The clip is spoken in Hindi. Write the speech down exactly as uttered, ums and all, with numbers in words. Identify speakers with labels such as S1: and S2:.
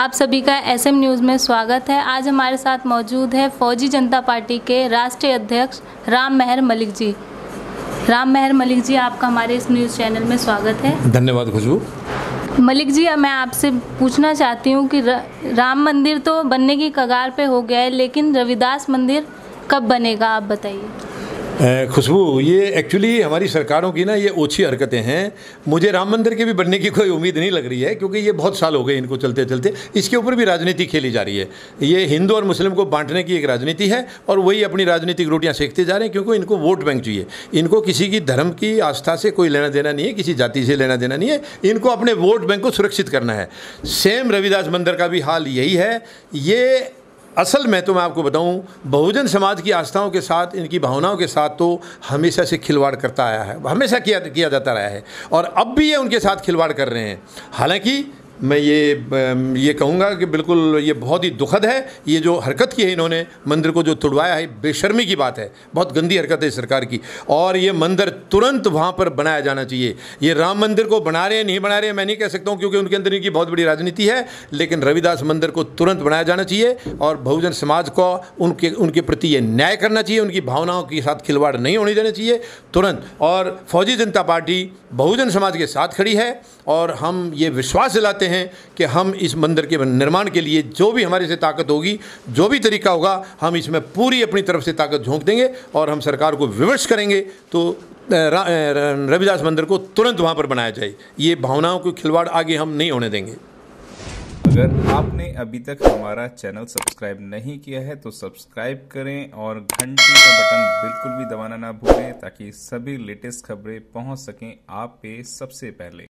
S1: आप सभी का एसएम न्यूज़ में स्वागत है। आज हमारे साथ मौजूद है फौजी जनता पार्टी के राष्ट्रीय अध्यक्ष राम मेहर मलिक जी। राम मेहर मलिक जी, आपका हमारे इस न्यूज़ चैनल में स्वागत है।
S2: धन्यवाद खुशबू।
S1: मलिक जी, मैं आपसे पूछना चाहती हूँ कि राम मंदिर तो बनने की कगार पे हो गया है, लेकिन रविदास मंदिर कब बनेगा, आप बताइए।
S2: खुशबू, ये एक्चुअली हमारी सरकारों की ना ये ओछी हरकतें हैं। मुझे राम मंदिर के भी बनने की कोई उम्मीद नहीं लग रही है, क्योंकि ये बहुत साल हो गए इनको चलते चलते। इसके ऊपर भी राजनीति खेली जा रही है। ये हिंदू और मुस्लिम को बांटने की एक राजनीति है, और वही अपनी राजनीतिक रोटियां सेकते जा रहे हैं, क्योंकि इनको वोट बैंक चाहिए। इनको किसी की धर्म की आस्था से कोई लेना देना नहीं है, किसी जाति से लेना देना नहीं है। इनको अपने वोट बैंक को सुरक्षित करना है। सेम रविदास मंदिर का भी हाल यही है। ये असल में तो मैं आपको बताऊं, बहुजन समाज की आस्थाओं के साथ, इनकी भावनाओं के साथ तो हमेशा से खिलवाड़ करता आया है, हमेशा किया किया जाता रहा है, और अब भी ये उनके साथ खिलवाड़ कर रहे हैं। हालांकि मैं ये ये कहूँगा कि बिल्कुल ये बहुत ही दुखद है। ये जो हरकत की है इन्होंने, मंदिर को जो तुड़वाया है, बेशर्मी की बात है, बहुत गंदी हरकत है सरकार की। और ये मंदिर तुरंत वहाँ पर बनाया जाना चाहिए। ये राम मंदिर को बना रहे हैं नहीं बना रहे हैं मैं नहीं कह सकता हूँ, क्योंकि उनके अंदर इनकी बहुत बड़ी राजनीति है, लेकिन रविदास मंदिर को तुरंत बनाया जाना चाहिए। और बहुजन समाज को उनके उनके प्रति ये न्याय करना चाहिए, उनकी भावनाओं के साथ खिलवाड़ नहीं होने देना चाहिए तुरंत। और फौजी जनता पार्टी बहुजन समाज के साथ खड़ी है, और हम ये विश्वास दिलाते हैं कि हम इस मंदिर के निर्माण के लिए जो भी हमारे से ताकत होगी, जो भी तरीका होगा, हम इसमें पूरी अपनी तरफ से ताकत झोंक देंगे, और हम सरकार को विवश करेंगे तो रविदास मंदिर को तुरंत वहाँ पर बनाया जाए। ये भावनाओं को खिलवाड़ आगे हम नहीं होने देंगे।
S3: अगर आपने अभी तक हमारा चैनल सब्सक्राइब नहीं किया है तो सब्सक्राइब करें, और घंटी का बटन बिल्कुल भी दबाना ना भूलें, ताकि सभी लेटेस्ट खबरें पहुंच सकें आप पे सबसे पहले।